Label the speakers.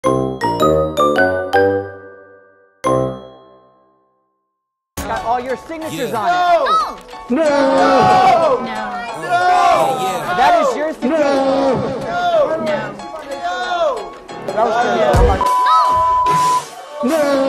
Speaker 1: Got all your signatures on it.
Speaker 2: No!
Speaker 1: That is your signature. That was good.
Speaker 2: No!